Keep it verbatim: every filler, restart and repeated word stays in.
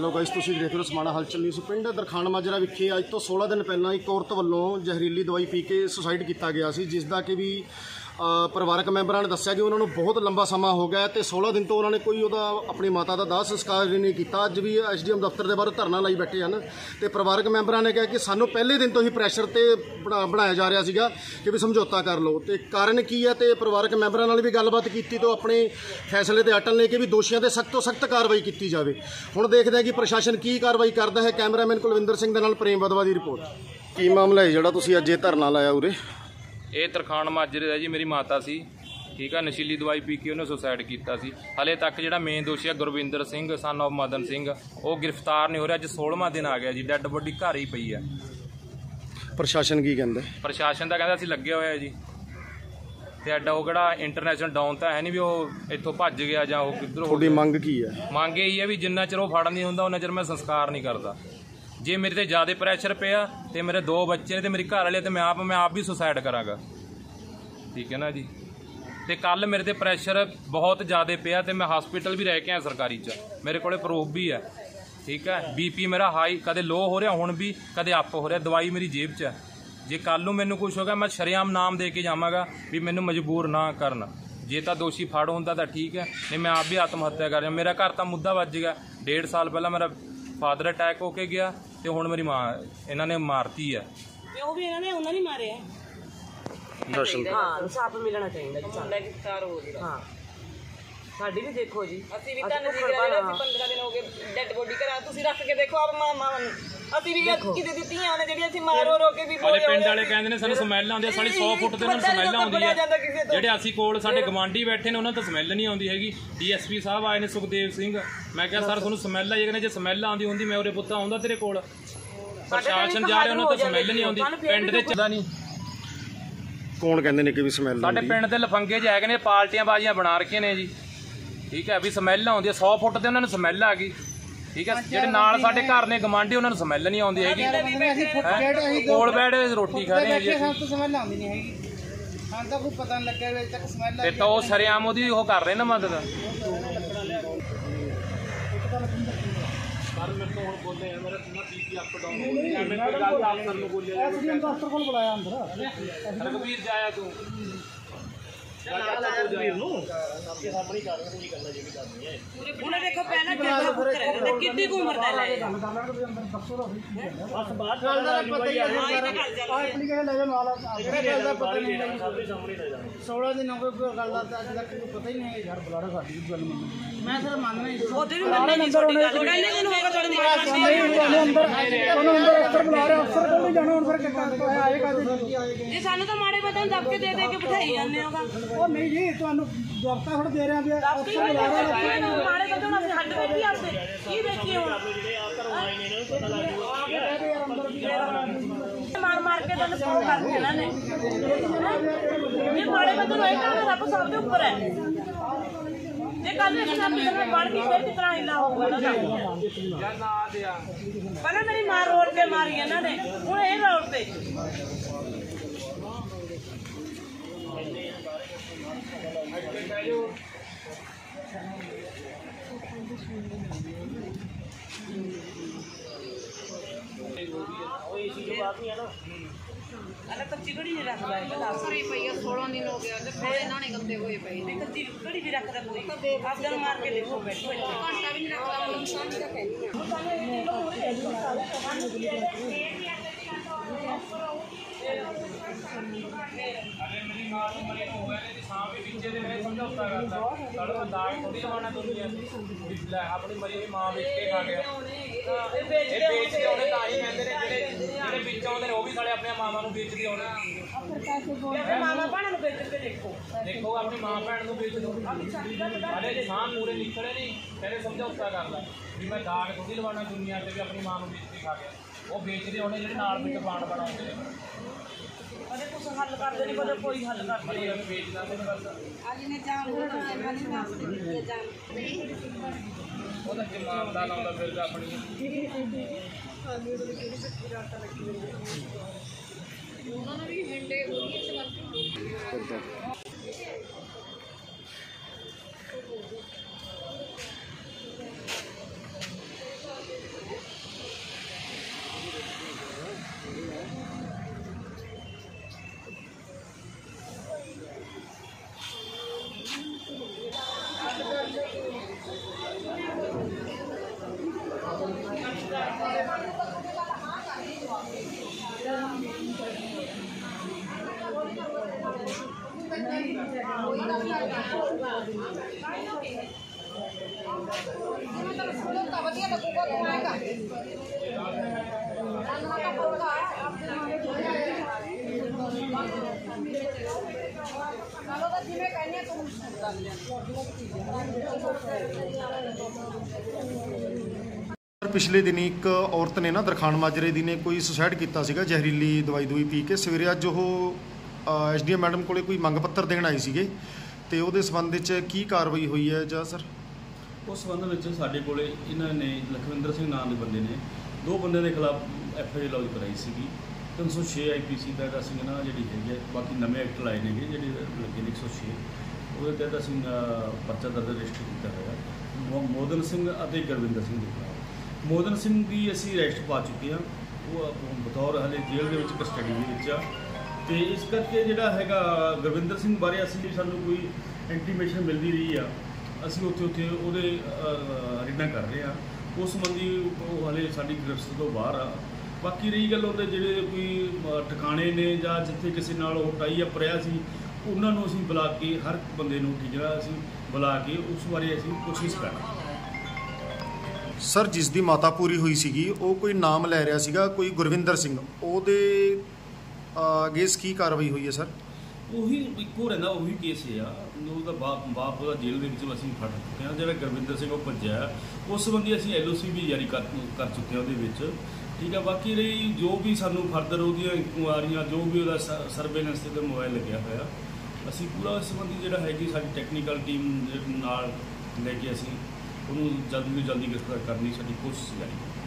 Hello guys, तुसीं देख रहे हो समाणा हलचल न्यूज़। पिंड दरखान माजरा विखे अज तो सोलह दिन पहला एक औरत वालों जहरीली दवाई पी के सुसाइड किया गया सी, जिसका कि भी परिवारक मैंबरां ने दस्सिया कि उन्होंने बहुत लंबा समा हो गया तो सोलह दिन तो उन्होंने कोई उहदा अपनी माता का दाह संस्कार ही नहीं किया। अज भी एस डी एम दफ्तर के बाहर धरना लाई बैठे हैं तो परिवारक मैंबरां ने कहा कि सानू पहले दिन तो ही प्रैशर ते बना बनाया जा रहा सीगा कि भी समझौता कर लो। तो कारण की है, तो परिवारक मैंबरां नाल भी गलबात की तो अपने फैसले ते अटल ने कि भी दोषियों ते सख्त तो सख्त कार्रवाई की जाए। हुण देखते हैं कि प्रशासन की कार्रवाई करता है। कैमरामैन कुलविंदर सिंह दे नाल प्रेम वधवा की रिपोर्ट। की मामला है जिहड़ा तुसीं अज धरना लाया उरे? ये तरखान माजरे का जी मेरी माता सी, ठीक है, नशीली दवाई पी के उन्हें सुसाइड किया सी। हले तक जो मेन दोषी है गुरविंदर सिंह सन ऑफ मदन सिंह, वो गिरफ्तार नहीं हो रहा। अज सोलहवां दिन आ गया जी, डैड बॉडी घर ही पई है। प्रशासन की कहता? प्रशासन का कहता असीं लगे हुए जी, तो एडा वो किहड़ा इंटरनेशनल डाउन तो है नहीं भी वो इत्थों भज गया जां वो किधरों। थोड़ी मंग की है? मंग यही है भी जिन्ना चिर वो फड़ नहीं हुंदा उन्ना चिर मैं संस्कार नहीं करता। जे मेरे ते ज़्यादा प्रैशर पिया तो मेरे दो बच्चे ने, मेरी घर वाले, तो मैं आप मैं आप भी सुसाइड करांगा, ठीक है ना जी। तो कल मेरे ते प्रैशर बहुत ज़्यादा पिया तो मैं हॉस्पिटल भी रह के आया सरकारी च, मेरे को प्रूफ भी है, ठीक है। बी पी मेरा हाई कदे लो हो रहा, हुण भी कदे अप हो रहा। दवाई मेरी जेब च है, जे कल नूं मैनूं कुछ हो गया मैं शरेआम नाम दे के जावांगा भी मैनूं मजबूर ना करन। जे तो दोषी फड़ होंदा तो ठीक है, नहीं मैं आप भी आत्म हत्या कर रहा। मेरा घर तो मुद्दा बज गया। डेढ़ साल पहला मेरा फादर अटैक होके गया तो हुण मेरी माँ इन्होंने मारती है। वो भी इन्होंने उन्होंने नहीं मारे हैं। दर्शन हाँ, इंसाफ मिलना चाहिए जी। गिरफ्तार हो गया। हाँ, साडी भी देखो जी, ਅਸੀਂ ਵੀ ਤੁਹਾਨੂੰ ਦੇਖ ਰਹੇ ਹਾਂ। पंद्रह दिन हो गए ਡੈਡ ਬੋਡੀ ਘਰਾਂ ਤੁਸੀਂ ਰੱਖ ਕੇ ਦੇਖੋ। ਆਪ ਮਾਂ ਮਾਂ ਅਸੀਂ ਵੀ ਕਿਤੇ ਦਿੱਤੀਆਂ ਨੇ ਜਿਹੜੀਆਂ ਅਸੀਂ ਮਾਰੋ ਰੋ ਕੇ ਵੀ ਵਾਲੇ ਪਿੰਡ ਵਾਲੇ ਕਹਿੰਦੇ ਨੇ ਸਾਨੂੰ ਸਮੈਲ ਆਉਂਦੀ ਹੈ। ਸਾਡੀ ਸੌ ਫੁੱਟ ਤੇ ਉਹਨਾਂ ਨੂੰ ਸਮੈਲ ਆਉਂਦੀ ਹੈ। ਜਿਹੜੇ ਅਸੀਂ ਕੋਲ ਸਾਡੇ ਗਵਾਂਢੀ ਬੈਠੇ ਨੇ ਉਹਨਾਂ ਤੋਂ ਸਮੈਲ ਨਹੀਂ ਆਉਂਦੀ ਹੈਗੀ। ਡੀ ਐਸ ਪੀ ਸਾਹਿਬ ਆਏ ਨੇ ਸੁਖਦੇਵ ਸਿੰਘ, ਮੈਂ ਕਿਹਾ ਸਰ ਤੁਹਾਨੂੰ ਸਮੈਲ ਆਈ? ਕਹਿੰਦੇ ਜੇ ਸਮੈਲ ਆਉਂਦੀ ਹੁੰਦੀ ਮੈਂ ਉਰੇ ਪੁੱਤ ਆਉਂਦਾ ਤੇਰੇ ਕੋਲ। ਪ੍ਰਸ਼ਾਸਨ ਜਾ ਰਿਹਾ ਉਹਨਾਂ ਤੋਂ ਸਮੈਲ ਨਹੀਂ ਆਉਂਦੀ। ਪਿੰਡ ਦੇ ਚੱਲਦਾ ਨਹੀਂ। कौन कहते हैं कि भी स्मैल? ਸਾਡੇ ਪਿੰਡ ਦੇ ਲਫੰਗੇ ਚ ਹੈਗੇ ਨੇ, ਪਾਰਟੀਆਂ ਬਾਜ਼ੀਆਂ ਬਣਾ ਰੱਖੀਆਂ ਨੇ ਜੀ, ਠੀਕ ਹੈ, ਵੀ ਸਮੈਲ ਆਉਂਦੀ ਹੈ। ਸੌ ਫੁੱਟ ਤੇ ਉਹਨਾਂ ਨੂੰ ਸਮੈਲ ਆ ਗਈ, ਠੀਕ ਹੈ। ਜਿਹੜੇ ਨਾਲ ਸਾਡੇ ਘਰ ਨੇ ਗਵਾਂਢੀ ਉਹਨਾਂ ਨੂੰ ਸਮੈਲ ਨਹੀਂ ਆਉਂਦੀ ਹੈਗੀ। ਕੋਲ ਬੈਠ ਰੋਟੀ ਖਾ ਰਹੇ ਜੀ, ਸਾਨੂੰ ਤਾਂ ਸਮੈਲ ਆਉਂਦੀ ਨਹੀਂ ਹੈਗੀ। ਸਾਨੂੰ ਤਾਂ ਕੋਈ ਪਤਾ ਨਹੀਂ ਲੱਗਿਆ ਵੇ ਤੱਕ ਸਮੈਲ ਆ। ਤੇ ਤਾਂ ਉਹ ਸਰਿਆਮ ਉਹਦੀ ਉਹ ਕਰ ਰਹੇ ਨਾ ਮਦਦ। ਸਰ ਮੇਰੇ ਤੋਂ ਹੁਣ ਬੋਲੇ ਆ, ਮੇਰਾ ਨਾ ਬੀਪੀ ਅਪ ਡਾਊਨ ਹੋ ਗਿਆ। ਮੈਂ ਕੋਈ ਗੱਲ ਆਪ ਨੂੰ ਬੋਲਿਆ ਐਸ ਡੀ ਐਮ ਦਫ਼ਤਰ ਕੋਲ ਬੁਲਾਇਆ ਅੰਦਰ। ਰਘਵੀਰ ਜਾਇਆ ਤੂੰ ਉਹਨੇ ਦੇਖੋ ਪਹਿਲਾਂ ਕਿੰਨਾ ਫੁੱਕ ਰਿਹਾ ਤੇ ਕਿੰਨੀ ਕੁ ਉਮਰ ਦਾ ਲੈ ਬਸ ਬਾਹਰ ਚੱਲਦਾ ਪਤਾ ਹੀ ਨਹੀਂ। ਆ ਐਪਲੀਕੇਸ਼ਨ ਲੈ ਜਾ ਨਾਲ, ਕਿਹੜਾ ਗੱਲ ਦਾ ਪਤਾ ਨਹੀਂ। सोलह दिन हो गए कोई गल ਦਾ ਅੱਜ ਤੱਕ ਪਤਾ ਹੀ ਨਹੀਂ ਯਾਰ। ਬੁਲਾੜਾ ਸਾਡੀ ਵੀ ਗੱਲ ਮੰਨ, ਮੈਂ ਸਰ ਮੰਨਣਾ ਹੀ। ਉਹਦੇ ਵੀ ਮੰਨਣਾ ਨਹੀਂ ਤੁਹਾਡੀ ਗੱਲ। ਪਹਿਲੇ ਦਿਨ ਹੋਗਾ ਤੁਹਾਡੇ ਮਾਰ ਨਹੀਂ ਅੰਦਰ ਉਹਨੂੰ ਅੰਦਰ ਅਫਸਰ ਬੁਲਾ ਰਿਹਾ। ਅਫਸਰ ਕੋਲ ਨਹੀਂ ਜਾਣਾ। ਹੁਣ ਫਿਰ ਕਿੱਦਾਂ ਆਏਗਾ? ਜੇ ਸਾਨੂੰ ਤਾਂ ਮਾੜੇ ਪਤਾ ਦੱਬ ਕੇ ਦੇ ਦੇ ਕੇ ਬਿਠਾਈ ਜਾਂਦੇ ਹੋਗਾ। ਉਹ ਨਹੀਂ ਜੀ, ਤੁਹਾਨੂੰ ਦਫ਼ਤਰ ਹੁਣ ਦੇ ਰਿਹਾ ਵੀ ਅਫਸਰ ਬੁਲਾ ਰਿਹਾ। ਮਾੜੇ ਪਤਾ ਹੁਣ ਅਸੀਂ ਹੱਡ ਵੇਖੀ ਆਪਦੇ ਕੀ ਦੇਖੀਏ ਹੁਣ। ਮਾਰ ਮਾਰ ਕੇ ਤੁਹਾਨੂੰ ਸੌ ਕਰ ਦਿੱਤੇ ਇਹਨਾਂ ਨੇ। ਇਹ ਮਾੜੇ ਬੰਦੇ ਨੂੰ ਇਹ ਕਹਿੰਦੇ ਰੱਬ ਸਭ ਦੇ ਉੱਪਰ ਹੈ। ਜੇ ਕੱਲ ਇੱਕ ਸਾਥ ਕਿਤੇ ਬਣ ਗਈ ਫਿਰ ਕਿਤਨਾ ਹਿੱਲਾ ਹੋਊਗਾ ਨਾ। ਪਹਿਲਾਂ ਮੇਰੀ ਮਾਂ ਰੋਡ ਤੇ ਮਾਰੀ ਇਹਨਾਂ ਨੇ, ਹੁਣ ਇਹ ਰੋਡ ਤੇ। अरे कच्ची घड़ी नहीं रखता है सोलह दिन हो गया इन्होंने गंदे हुए पे कच्ची घड़ी भी रखता कोई। आप गल मार के देखो बैठो घंटा भी नहीं रखता इंसान का अरे मेरी मां ਨੂੰ ਮਰੇ ਨੂੰ ਹੋਇਆ ਨੇ ਸਾਹ ਵੀ ਵਿੱਚੇ ਦੇ ਮੈਂ ਸਮਝੌਤਾ ਕਰਦਾ। ਸਾਡੇ ਕੋਲ ਦਾਗ ਥੋੜੀ ਲਵਾਉਣਾ ਦੁਨੀਆ ਲੈ ਆਪਣੀ ਮਰੀ ਹੋਈ ਮਾਂ ਵੇਚ ਕੇ ਖਾ ਗਿਆ। ਇਹ ਵੇਚ ਕੇ ਆਉਣੇ ਤਾਂ ਹੀ ਕਹਿੰਦੇ ਨੇ ਜਿਹੜੇ ਜਿਹੜੇ ਵਿੱਚ ਆਉਂਦੇ ਨੇ ਉਹ ਵੀ ਸਾਡੇ ਆਪਣੀਆਂ ਮਾਵਾਂ ਨੂੰ ਵੇਚਦੇ ਆਉਣੇ। ਆਪਣੇ ਮਾਮਾ ਭੈਣਾਂ ਨੂੰ ਵੇਚ ਕੇ ਦੇਖੋ ਦੇਖੋ ਆਪਣੀ ਮਾਂ ਭੈਣ ਨੂੰ ਵੇਚ ਦੋ। ਅਰੇ ਸਾਹ ਮੂਰੇ ਨਿਕਲੇ ਨਹੀਂ, ਕਹਿੰਦੇ ਸਮਝੌਤਾ ਕਰਦਾ ਵੀ ਮੈਂ ਦਾਗ ਥੋੜੀ ਲਵਾਉਣਾ ਦੁਨੀਆ ਤੇ ਵੀ ਆਪਣੀ ਮਾਂ ਨੂੰ ਵੇਚ ਕੇ ਖਾ ਗਿਆ। ਉਹ ਵੇਚਦੇ ਆਉਣੇ ਜਿਹੜੇ ਨਾਲ ਵਿੱਚ ਬਾਣ ਬਣਾਉਂਦੇ ਨੇ। कदे कुछ हल करते नहीं, कदे कोई हल करते नहीं। बेचना तो बस आज ने जान होना है मानी ना ये जान ਉਹਦਾ ਜਮਾਨ ਦਾ ਲਾਉਂਦਾ ਫਿਰਦਾ ਆਪਣੀ। ਉਹਨਾਂ ਨੂੰ ਵੀ ਹਿੰਡੇ ਹੋ ਗਈ ਇਸ ਵਕਤ। ਪਿਛਲੇ ਦਿਨੀ ਇੱਕ ਔਰਤ ਨੇ ਨਾ ਦਰਖਾਨ ਮਾਜਰੇ ਦੀ ਨੇ ਕੋਈ ਸੁਸਾਈਡ ਕੀਤਾ ਸੀਗਾ ਜ਼ਹਿਰੀਲੀ ਦਵਾਈ ਦੂਈ ਪੀ ਕੇ। ਸਵੇਰੇ ਅੱਜ ਉਹ ਐਸ ਡੀ ਐਮ ਮੈਡਮ ਕੋਲੇ ਕੋਈ ਮੰਗ ਪੱਤਰ ਦੇਣ ਆਏ ਸੀਗੇ ਤੇ ਉਹਦੇ ਸੰਬੰਧ ਵਿੱਚ ਕੀ ਕਾਰਵਾਈ ਹੋਈ ਹੈ ਜਾਂ ਸਰ? ਉਸ ਸੰਬੰਧ ਵਿੱਚ ਸਾਡੇ ਕੋਲੇ ਇਹਨਾਂ ਨੇ ਲਖਵਿੰਦਰ ਸਿੰਘ ਨਾਮ ਦੇ ਬੰਦੇ ਨੇ ਦੋ ਬੰਦਿਆਂ ਦੇ ਖਿਲਾਫ ਐਫ ਆਈ ਆਰ ਲੌਜ ਕਰਾਈ ਸੀਗੀ। ਤਿੰਨ ਸੌ ਛੇ ਆਈ ਪੀ ਸੀ ਦਾ ਅਸੀਂ ਨਾ ਜਿਹੜੀ ਹੈਗੀ ਹੈ, ਬਾਕੀ ਨਵੇਂ ਐਕਟ ਲਾਏ ਨੇਗੇ ਜਿਹੜੇ ਲੱਗੇ ਨੇ ਇੱਕ ਸੌ ਛੇ, ਉਹਦੇ ਤਹਿਤ ਅਸੀਂ ਪਰਚਾ ਦਰਜ ਰਜਿਸਟਰ ਕੀਤਾ ਹੋਇਆ ਮੋਦਨ ਸਿੰਘ ਅਤੇ ਗੁਰਵਿੰਦਰ ਸਿੰਘ ਦੇ ਖਿਲਾਫ। ਮੋਦਨ ਸਿੰਘ ਦੀ ਅਸੀਂ ਅਰੈਸਟ ਪਾ ਚੁੱਕੇ ਹਾਂ, ਉਹ ਬਤੌਰ ਹਾਲੇ ਜੇਲ੍ਹ ਦੇ ਵਿੱਚ ਕਸਟਡੀ ਦੇ ਵਿੱਚ ਆ। ਅਤੇ ਇਸ ਕਰਕੇ ਜਿਹੜਾ ਹੈਗਾ ਗੁਰਵਿੰਦਰ ਸਿੰਘ ਬਾਰੇ ਅਸੀਂ ਵੀ ਸਾਨੂੰ ਕੋਈ ਇੰਟੀਮੇਸ਼ਨ ਮਿਲਦੀ ਰਹੀ ਆ, ਅਸੀਂ ਉੱਥੇ ਉੱਥੇ ਉਹਦੇ ਅਰੇਨਾ ਕਰ ਰਹੇ ਹਾਂ। ਉਸ ਸੰਬੰਧੀ ਉਹ ਹਾਲੇ ਸਾਡੀ ਗ੍ਰਿਫਤ ਤੋਂ ਬਾਹਰ ਆ। ਬਾਕੀ ਰਹੀ ਗੱਲ ਉਹਦੇ ਜਿਹੜੇ ਕੋਈ ਟਿਕਾਣੇ ਨੇ ਜਾਂ ਜਿੱਥੇ ਕਿਸੇ ਨਾਲ ਉਹ ਟਾਈ ਅਪ ਰਿਹਾ ਸੀ, ਉਹਨਾਂ ਨੂੰ ਅਸੀਂ ਬੁਲਾ ਕੇ ਹਰ ਬੰਦੇ ਨੂੰ ਠੀਕ ਜਿਹੜਾ ਅਸੀਂ ਬੁਲਾ ਕੇ ਉਸ ਬਾਰੇ ਅਸੀਂ ਕੋਸ਼ਿਸ਼ ਕਰਾਂਗੇ। ਸਰ ਜਿਸ ਦੀ ਮਾਤਾ ਪੂਰੀ ਹੋਈ ਸੀਗੀ ਉਹ ਕੋਈ ਨਾਮ ਲੈ ਰਿਹਾ ਸੀਗਾ ਕੋਈ ਗੁਰਵਿੰਦਰ ਸਿੰਘ, ਉਹਦੇ ਅਗੇਂਸਟ ਕੀ ਕਾਰਵਾਈ ਹੋਈ ਹੈ ਸਰ? ਉਹੀ ਇੱਕੋ ਰਹਿੰਦਾ, ਉਹੀ ਕੇਸ ਆ। ਉਹਦਾ ਬਾਪ ਬਾਪ ਉਹਦਾ ਜੇਲ੍ਹ ਦੇ ਵਿੱਚ ਅਸੀਂ ਫੜ ਚੁੱਕੇ ਹਾਂ। ਜਿਹੜਾ ਗੁਰਵਿੰਦਰ ਸਿੰਘ ਉਹ ਭੱਜਿਆ, ਉਸ ਸੰਬੰਧੀ ਅਸੀਂ ਐਲ ਓ ਸੀ ਵੀ ਜਾਰੀ ਕਰ ਕਰ ਚੁੱਕੇ ਹਾਂ ਉਹਦੇ ਵਿੱਚ, ਠੀਕ ਆ। ਬਾਕੀ ਰਹੀ ਜੋ ਵੀ ਸਾਨੂੰ ਫਰਦਰ ਉਹਦੀਆਂ ਇਨਕੁਆਰੀਆਂ, ਜੋ ਵੀ ਉਹਦਾ ਸਰਵੇਲੈਂਸ ਤੇ ਮੋਬਾਈਲ ਲੱਗਿਆ ਹੋਇਆ, ਅਸੀਂ ਪੂਰਾ ਇਸ ਸੰਬੰਧੀ ਜਿਹੜਾ ਹੈਗੀ ਸਾਡੀ ਟੈਕਨੀਕਲ ਟੀਮ ਨਾਲ ਲੈ ਕੇ ਅਸੀਂ ਉਹਨੂੰ ਜਲਦੀ ਤੋਂ ਜਲਦੀ ਗ੍ਰਿਫਤਾਰ ਕਰਨ ਦੀ ਸਾਡੀ ਕੋਸ਼ਿਸ਼ ਜਾਰੀ ਹੈ।